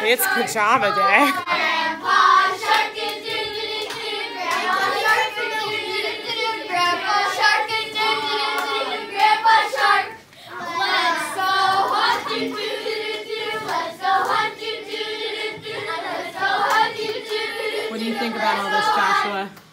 It's pajama day. Grandpa Shark and doo-doo-doo-doo. Grandpa Shark and doo-doo-doo-doo. Grandpa Shark and doo-doo-doo-doo. Grandpa Shark. Let's go hunt doo-doo-doo-doo. Let's go hunt doo-doo-doo-doo. Let's go hunt doo-doo-doo-doo. What do you think about all this, Joshua?